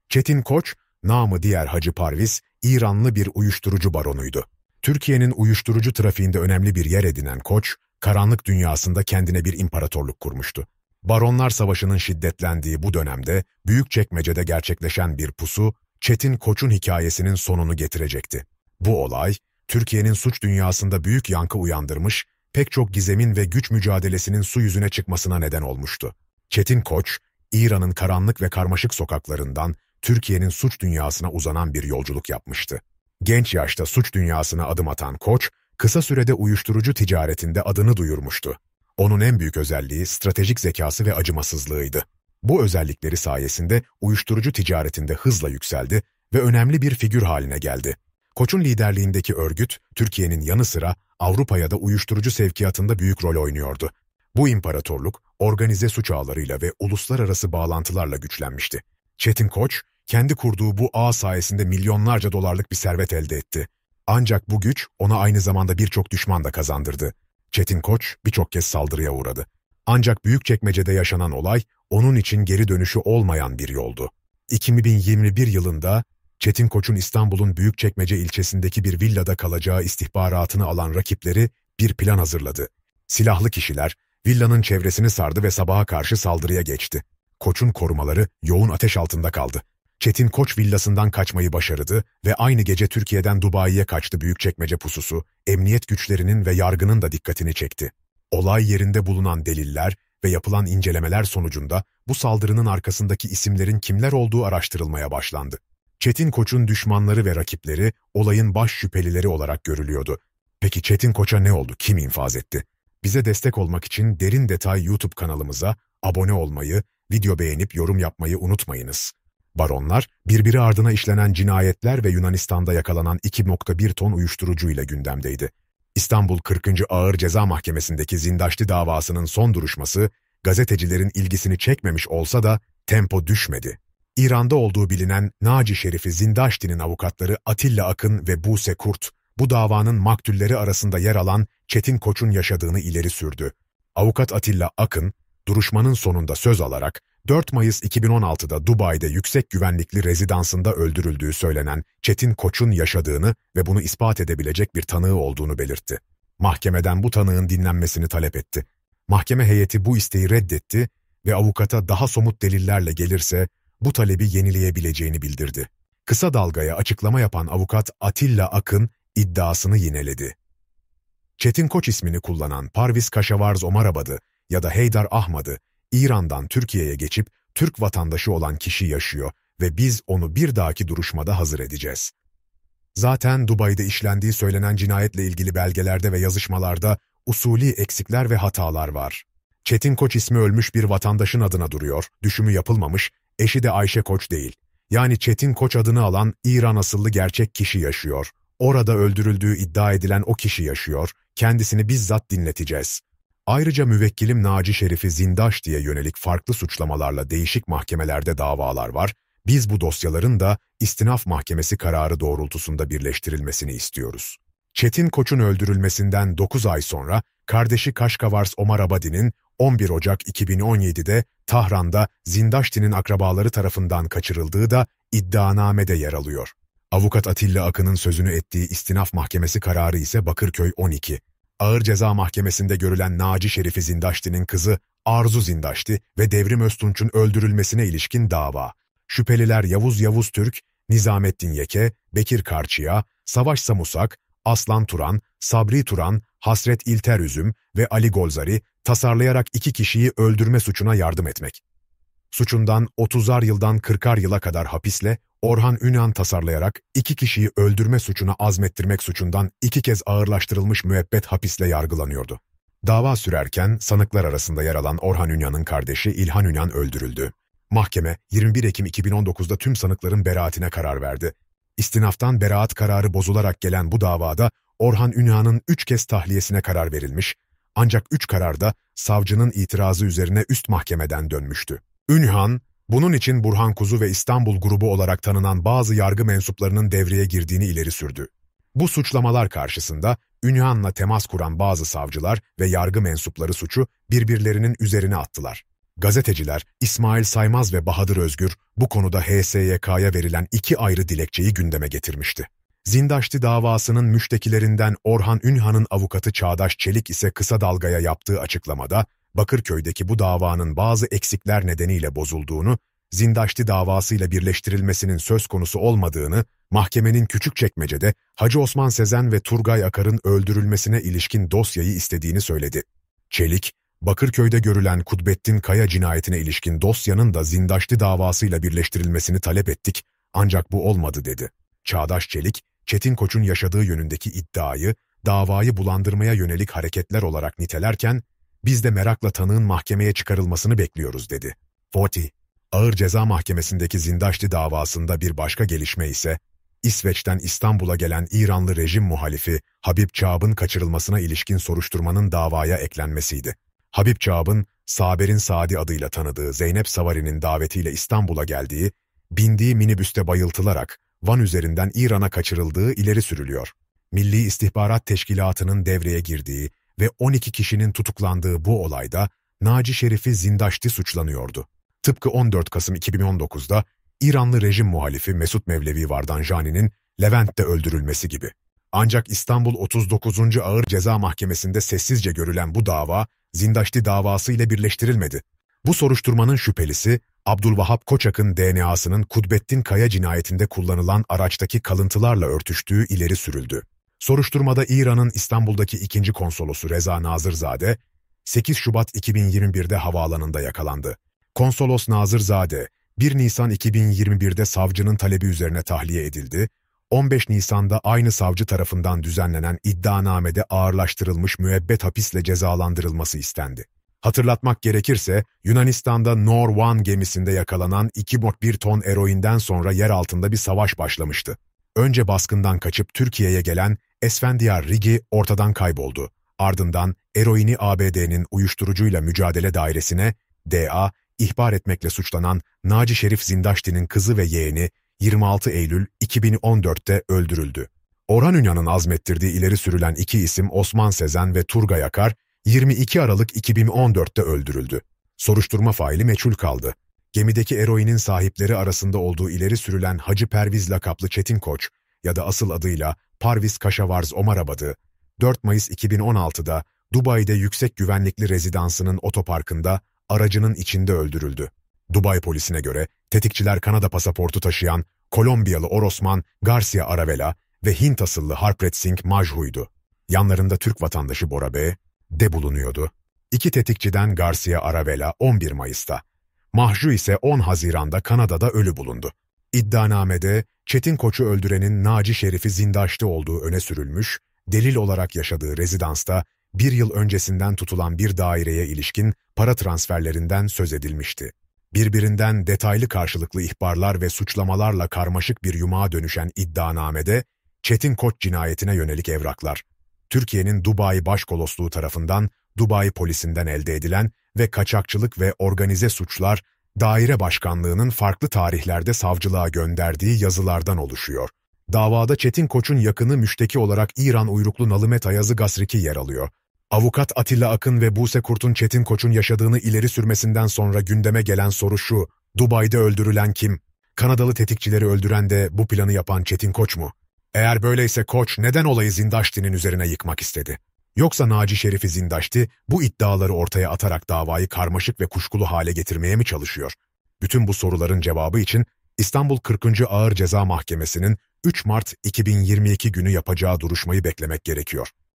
Çetin Koç, namı diğer Hacı Parviz, İranlı bir uyuşturucu baronuydu. Türkiye'nin uyuşturucu trafiğinde önemli bir yer edinen Koç, karanlık dünyasında kendine bir imparatorluk kurmuştu. Baronlar Savaşı'nın şiddetlendiği bu dönemde Büyükçekmece'de gerçekleşen bir pusu, Çetin Koç'un hikayesinin sonunu getirecekti. Bu olay, Türkiye'nin suç dünyasında büyük yankı uyandırmış, pek çok gizemin ve güç mücadelesinin su yüzüne çıkmasına neden olmuştu. Çetin Koç, İran'ın karanlık ve karmaşık sokaklarından Türkiye'nin suç dünyasına uzanan bir yolculuk yapmıştı. Genç yaşta suç dünyasına adım atan Koç, kısa sürede uyuşturucu ticaretinde adını duyurmuştu. Onun en büyük özelliği stratejik zekası ve acımasızlığıydı. Bu özellikleri sayesinde uyuşturucu ticaretinde hızla yükseldi ve önemli bir figür haline geldi. Koç'un liderliğindeki örgüt, Türkiye'nin yanı sıra Avrupa'ya da uyuşturucu sevkiyatında büyük rol oynuyordu. Bu imparatorluk, organize suç ağlarıyla ve uluslararası bağlantılarla güçlenmişti. Çetin Koç, kendi kurduğu bu ağ sayesinde milyonlarca dolarlık bir servet elde etti. Ancak bu güç ona aynı zamanda birçok düşman da kazandırdı. Çetin Koç birçok kez saldırıya uğradı. Ancak Büyükçekmece'de yaşanan olay, onun için geri dönüşü olmayan bir yoldu. 2021 yılında, Çetin Koç'un İstanbul'un Büyükçekmece ilçesindeki bir villada kalacağı istihbaratını alan rakipleri bir plan hazırladı. Silahlı kişiler, villanın çevresini sardı ve sabaha karşı saldırıya geçti. Koç'un korumaları yoğun ateş altında kaldı. Çetin Koç villasından kaçmayı başardı ve aynı gece Türkiye'den Dubai'ye kaçtı. Büyükçekmece pususu, emniyet güçlerinin ve yargının da dikkatini çekti. Olay yerinde bulunan deliller ve yapılan incelemeler sonucunda bu saldırının arkasındaki isimlerin kimler olduğu araştırılmaya başlandı. Çetin Koç'un düşmanları ve rakipleri olayın baş şüphelileri olarak görülüyordu. Peki Çetin Koç'a ne oldu? Kim infaz etti? Bize destek olmak için Derin Detay YouTube kanalımıza abone olmayı, video beğenip yorum yapmayı unutmayınız. Baronlar, birbiri ardına işlenen cinayetler ve Yunanistan'da yakalanan 2,1 ton uyuşturucuyla gündemdeydi. İstanbul 40. Ağır Ceza Mahkemesi'ndeki Zindaşti davasının son duruşması, gazetecilerin ilgisini çekmemiş olsa da tempo düşmedi. İran'da olduğu bilinen Naci Şerifi Zindaşti'nin avukatları Atilla Akın ve Buse Kurt, bu davanın maktulleri arasında yer alan Çetin Koç'un yaşadığını ileri sürdü. Avukat Atilla Akın, duruşmanın sonunda söz alarak, 4 Mayıs 2016'da Dubai'de yüksek güvenlikli rezidansında öldürüldüğü söylenen Çetin Koç'un yaşadığını ve bunu ispat edebilecek bir tanığı olduğunu belirtti. Mahkemeden bu tanığın dinlenmesini talep etti. Mahkeme heyeti bu isteği reddetti ve avukata daha somut delillerle gelirse bu talebi yenileyebileceğini bildirdi. Kısa Dalga'ya açıklama yapan avukat Atilla Akın iddiasını yineledi. Çetin Koç ismini kullanan Parviz Kaşavarz Omarabad'ı ya da Heydar Ahmad'ı İran'dan Türkiye'ye geçip Türk vatandaşı olan kişi yaşıyor ve biz onu bir dahaki duruşmada hazır edeceğiz. Zaten Dubai'de işlendiği söylenen cinayetle ilgili belgelerde ve yazışmalarda usulî eksikler ve hatalar var. Çetin Koç ismi ölmüş bir vatandaşın adına duruyor, düşümü yapılmamış, eşi de Ayşe Koç değil. Yani Çetin Koç adını alan İran asıllı gerçek kişi yaşıyor. Orada öldürüldüğü iddia edilen o kişi yaşıyor, kendisini bizzat dinleteceğiz. Ayrıca müvekkilim Naci Şerif'i Zindaş diye yönelik farklı suçlamalarla değişik mahkemelerde davalar var. Biz bu dosyaların da İstinaf Mahkemesi kararı doğrultusunda birleştirilmesini istiyoruz. Çetin Koç'un öldürülmesinden 9 ay sonra kardeşi Kaşkavars Omarabadi'nin 11 Ocak 2017'de Tahran'da Zindaşti'nin akrabaları tarafından kaçırıldığı da iddianamede yer alıyor. Avukat Atilla Akın'ın sözünü ettiği İstinaf Mahkemesi kararı ise Bakırköy 12. Ağır Ceza Mahkemesi'nde görülen Naci Şerifi Zindaşti'nin kızı Arzu Zindaşti ve Devrim Öztunç'un öldürülmesine ilişkin dava. Şüpheliler Yavuz Türk, Nizamettin Yeke, Bekir Karçıya, Savaş Samusak, Aslan Turan, Sabri Turan, Hasret İlter Üzüm ve Ali Golzari tasarlayarak 2 kişiyi öldürme suçuna yardım etmek. Suçundan 30'ar yıldan 40'ar yıla kadar hapisle, Orhan Ünal tasarlayarak 2 kişiyi öldürme suçuna azmettirmek suçundan 2 kez ağırlaştırılmış müebbet hapisle yargılanıyordu. Dava sürerken sanıklar arasında yer alan Orhan Ünal'ın kardeşi İlhan Ünal öldürüldü. Mahkeme 21 Ekim 2019'da tüm sanıkların beraatine karar verdi. İstinaftan beraat kararı bozularak gelen bu davada Orhan Ünal'ın 3 kez tahliyesine karar verilmiş, ancak 3 kararda savcının itirazı üzerine üst mahkemeden dönmüştü. Ünal, bunun için Burhan Kuzu ve İstanbul grubu olarak tanınan bazı yargı mensuplarının devreye girdiğini ileri sürdü. Bu suçlamalar karşısında Ünal'la temas kuran bazı savcılar ve yargı mensupları suçu birbirlerinin üzerine attılar. Gazeteciler İsmail Saymaz ve Bahadır Özgür bu konuda HSYK'ya verilen 2 ayrı dilekçeyi gündeme getirmişti. Zindaşti davasının müştekilerinden Orhan Ünhan'ın avukatı Çağdaş Çelik ise Kısa Dalga'ya yaptığı açıklamada, Bakırköy'deki bu davanın bazı eksikler nedeniyle bozulduğunu, Zindaşti davasıyla birleştirilmesinin söz konusu olmadığını, mahkemenin Küçükçekmece'de Hacı Osman Sezen ve Turgay Akar'ın öldürülmesine ilişkin dosyayı istediğini söyledi. Çelik, Bakırköy'de görülen Kudbettin Kaya cinayetine ilişkin dosyanın da Zindaşti davasıyla birleştirilmesini talep ettik, ancak bu olmadı dedi. Çağdaş Çelik, Çetin Koç'un yaşadığı yönündeki iddiayı, davayı bulandırmaya yönelik hareketler olarak nitelerken, biz de merakla tanığın mahkemeye çıkarılmasını bekliyoruz dedi. 40. Ağır Ceza Mahkemesi'ndeki Zindaşti davasında bir başka gelişme ise, İsveç'ten İstanbul'a gelen İranlı rejim muhalifi Habib Çağb'ın kaçırılmasına ilişkin soruşturmanın davaya eklenmesiydi. Habib Çağb'ın, Saber'in Saadi adıyla tanıdığı Zeynep Savari'nin davetiyle İstanbul'a geldiği, bindiği minibüste bayıltılarak Van üzerinden İran'a kaçırıldığı ileri sürülüyor. Milli İstihbarat Teşkilatı'nın devreye girdiği ve 12 kişinin tutuklandığı bu olayda Naci Şerif'i Zindaşti suçlanıyordu. Tıpkı 14 Kasım 2019'da İranlı rejim muhalifi Mesut Mevlevi Vardanjani'nin Levent'te öldürülmesi gibi. Ancak İstanbul 39. Ağır Ceza Mahkemesi'nde sessizce görülen bu dava, Zindaşti davası ile birleştirilmedi. Bu soruşturmanın şüphelisi, Abdülvahap Koçak'ın DNA'sının Kudbettin Kaya cinayetinde kullanılan araçtaki kalıntılarla örtüştüğü ileri sürüldü. Soruşturmada İran'ın İstanbul'daki 2. konsolosu Reza Nazırzade, 8 Şubat 2021'de havaalanında yakalandı. Konsolos Nazırzade, 1 Nisan 2021'de savcının talebi üzerine tahliye edildi. 15 Nisan'da aynı savcı tarafından düzenlenen iddianamede ağırlaştırılmış müebbet hapisle cezalandırılması istendi. Hatırlatmak gerekirse, Yunanistan'da Nor One gemisinde yakalanan 2,1 ton eroinden sonra yer altında bir savaş başlamıştı. Önce baskından kaçıp Türkiye'ye gelen Esfendiyar Rigi ortadan kayboldu. Ardından eroini ABD'nin uyuşturucuyla mücadele dairesine, DA, ihbar etmekle suçlanan Naci Şerif Zindaşti'nin kızı ve yeğeni 26 Eylül 2014'te öldürüldü. Orhan Ünhan'ın azmettirdiği ileri sürülen 2 isim Osman Sezen ve Turgay Akar, 22 Aralık 2014'te öldürüldü. Soruşturma faili meçhul kaldı. Gemideki eroinin sahipleri arasında olduğu ileri sürülen Hacı Perviz lakaplı Çetin Koç ya da asıl adıyla Parviz Kaşavarz Omarabad'ı, 4 Mayıs 2016'da Dubai'de yüksek güvenlikli rezidansının otoparkında aracının içinde öldürüldü. Dubai polisine göre tetikçiler Kanada pasaportu taşıyan Kolombiyalı Orosman Garcia Aravela ve Hint asıllı Harpreet Singh Majhu'ydu. Yanlarında Türk vatandaşı Bora B. de bulunuyordu. 2 tetikçiden Garcia Aravela 11 Mayıs'ta, Mahju ise 10 Haziran'da Kanada'da ölü bulundu. İddianamede Çetin Koç'u öldürenin Naci Şerif'i Zindaşti olduğu öne sürülmüş, delil olarak yaşadığı rezidansta 1 yıl öncesinden tutulan bir daireye ilişkin para transferlerinden söz edilmişti. Birbirinden detaylı karşılıklı ihbarlar ve suçlamalarla karmaşık bir yumağa dönüşen iddianamede, Çetin Koç cinayetine yönelik evraklar, Türkiye'nin Dubai Başkolosluğu tarafından Dubai polisinden elde edilen ve kaçakçılık ve organize suçlar daire başkanlığının farklı tarihlerde savcılığa gönderdiği yazılardan oluşuyor. Davada Çetin Koç'un yakını müşteki olarak İran uyruklu Nalimet Ayazı Gasriki yer alıyor. Avukat Atilla Akın ve Buse Kurt'un Çetin Koç'un yaşadığını ileri sürmesinden sonra gündeme gelen soru şu: Dubai'de öldürülen kim? Kanadalı tetikçileri öldüren de bu planı yapan Çetin Koç mu? Eğer böyleyse Koç neden olayı Zindaşti'nin üzerine yıkmak istedi? Yoksa Naci Şerif'i Zindaşti bu iddiaları ortaya atarak davayı karmaşık ve kuşkulu hale getirmeye mi çalışıyor? Bütün bu soruların cevabı için İstanbul 40. Ağır Ceza Mahkemesi'nin 3 Mart 2022 günü yapacağı duruşmayı beklemek gerekiyor.